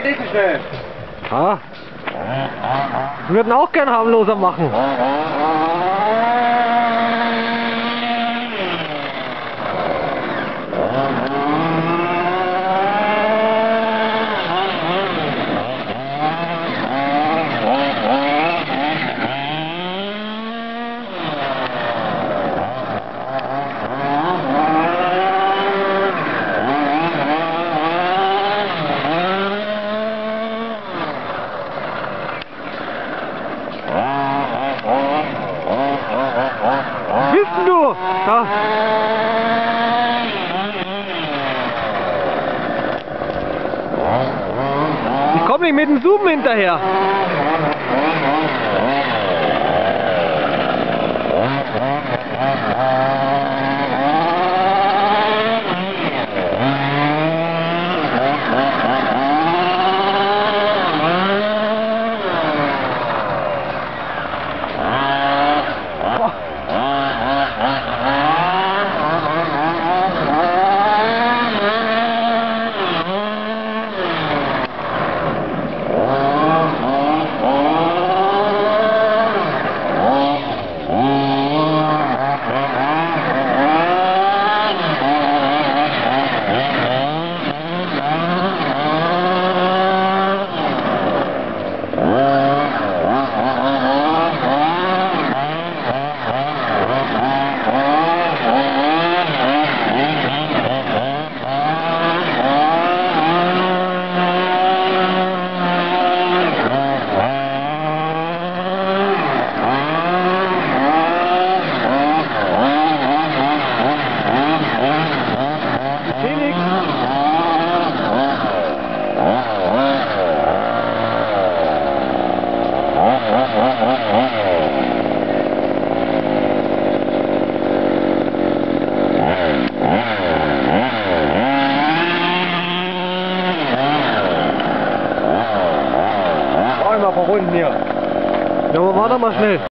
nicht so schnell. Ah. Wir würden auch gern harmloser machen. Bist denn du? Da. Ich komm nicht mit dem Zoom hinterher. Mal ein paar Runden hier. Ja, aber warte mal schnell.